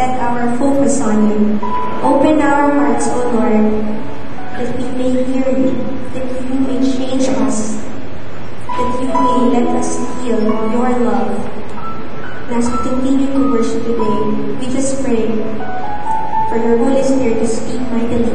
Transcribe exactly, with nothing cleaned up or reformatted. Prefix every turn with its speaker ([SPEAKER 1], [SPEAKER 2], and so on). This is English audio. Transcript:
[SPEAKER 1] set our focus on you. Open our hearts, O Lord, that we may hear you, that you may change us, that you may let us feel your love. And as we continue to worship today, we just pray for your Holy Spirit to speak mightily